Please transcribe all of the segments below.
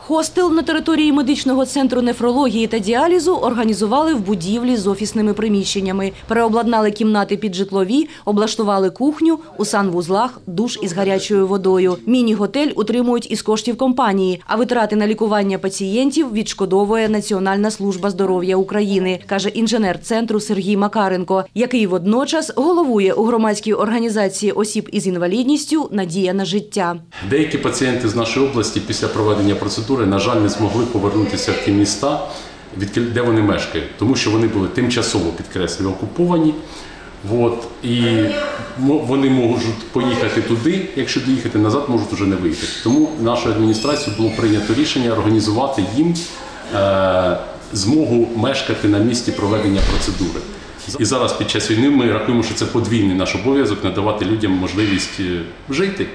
Хостел на території медичного центру нефрології та діалізу організували в будівлі з офісними приміщеннями. Переобладнали кімнати під житлові, облаштували кухню, у санвузлах душ із гарячою водою. Міні-готель утримують із коштів компанії, а витрати на лікування пацієнтів відшкодовує Національна служба здоров'я України, каже інженер центру Сергій Макаренко, який водночас головує у громадській організації осіб із інвалідністю «Надія на життя». Деякі пацієнти з нашої області після проведення процедури, на жаль, не змогли повернутися в ті міста, де вони мешкають, тому що вони були тимчасово, підкреслюю, окуповані. І вони можуть поїхати туди, якщо доїхати назад, можуть вже не вийти. Тому нашою адміністрацією було прийнято рішення організувати їм змогу мешкати на місці проведення процедури. І зараз під час війни ми рахуємо, що це подвійний наш обов'язок – надавати людям можливість жити.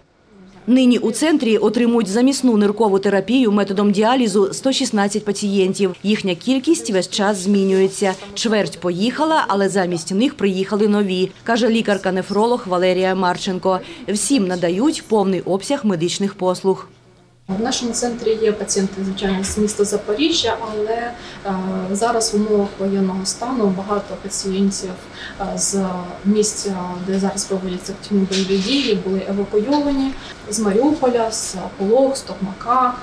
Нині у центрі отримують замісну ниркову терапію методом діалізу 116 пацієнтів. Їхня кількість весь час змінюється. Чверть поїхала, але замість них приїхали нові, каже лікарка-нефролог Валерія Марченко. Всім надають повний обсяг медичних послуг. В нашому центрі є пацієнти, звичайно, з міста Запоріжжя, але зараз в умовах воєнного стану багато пацієнтів з місць, де зараз проводяться активні бойові дії, були евакуйовані з Маріуполя, з Пологу, з Токмака,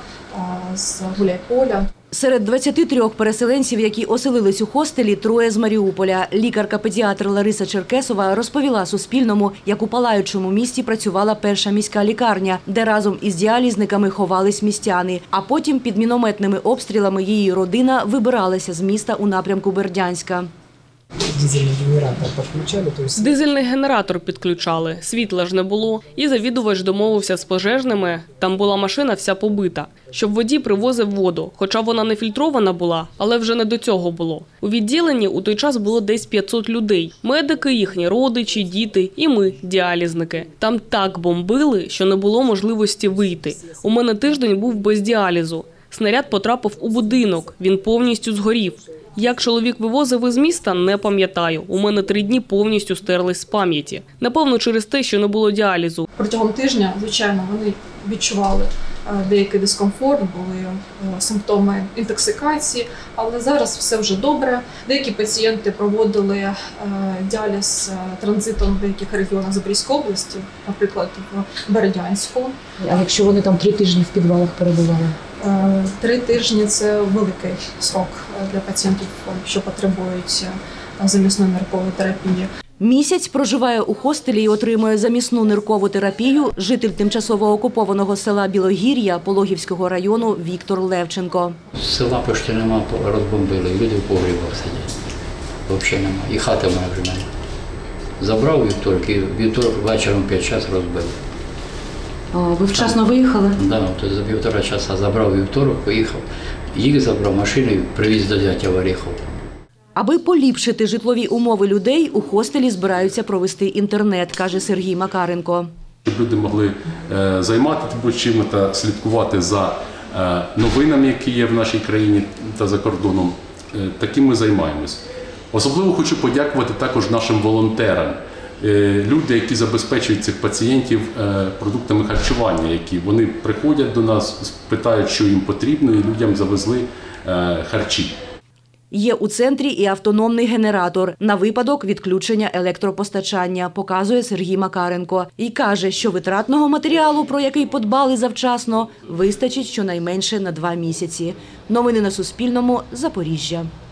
з Гуляйполя. Серед 23 переселенців, які оселились у хостелі, 3 з Маріуполя. Лікарка-педіатр Лариса Черкесова розповіла Суспільному, як у палаючому місті працювала перша міська лікарня, де разом із діалізниками ховались містяни. А потім під мінометними обстрілами її родина вибиралася з міста у напрямку Бердянська. Дизельний генератор підключали? Дизельний генератор підключали, світла ж не було. І завідувач домовився з пожежними, там була машина вся побита, щоб водій привозив воду, хоча вона не фільтрована була, але вже не до цього було. У відділенні у той час було десь 500 людей. Медики, їхні родичі, діти і ми, діалізники. Там так бомбили, що не було можливості вийти. У мене тиждень був без діалізу. Снаряд потрапив у будинок, він повністю згорів. Як чоловік вивозив із міста, не пам'ятаю. У мене 3 дні повністю стерлись з пам'яті. Напевно, через те, що не було діалізу. Протягом тижня, звичайно, вони відчували деякий дискомфорт, були симптоми інтоксикації, але зараз все вже добре. Деякі пацієнти проводили діаліз транзитом в деяких регіонах Запорізької області, наприклад, в Бердянську. А якщо вони там 3 тижні в підвалах перебували? 3 тижні – це великий срок для пацієнтів, що потребують замісної ниркової терапії. Місяць проживає у хостелі і отримує замісну ниркову терапію житель тимчасово окупованого села Білогір'я Пологівського району Віктор Левченко. Села почти нема, розбомбили, люди в погрібах сидять. Взагалі нема. І хати в мене вже немає. Забрав вівторок, і вівторок вечором 5 часу розбили. Ви вчасно виїхали? Так, то за 1,5 часа забрав вівторок, поїхав. Їх забрав машину і привіз до зятя в Оріхов. Аби поліпшити житлові умови людей, у хостелі збираються провести інтернет, каже Сергій Макаренко. Щоб люди могли займатися чим та слідкувати за новинами, які є в нашій країні та за кордоном, таким ми займаємось. Особливо хочу подякувати також нашим волонтерам. Люди, які забезпечують цих пацієнтів продуктами харчування, які вони приходять до нас, питають, що їм потрібно, і людям завезли харчі. Є у центрі і автономний генератор на випадок відключення електропостачання, показує Сергій Макаренко. І каже, що витратного матеріалу, про який подбали завчасно, вистачить щонайменше на 2 місяці. Новини на Суспільному. Запоріжжя.